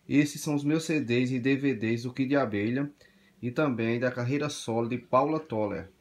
Esses são os meus CDs e DVDs do Kid de Abelha e também da carreira solo de Paula Toller.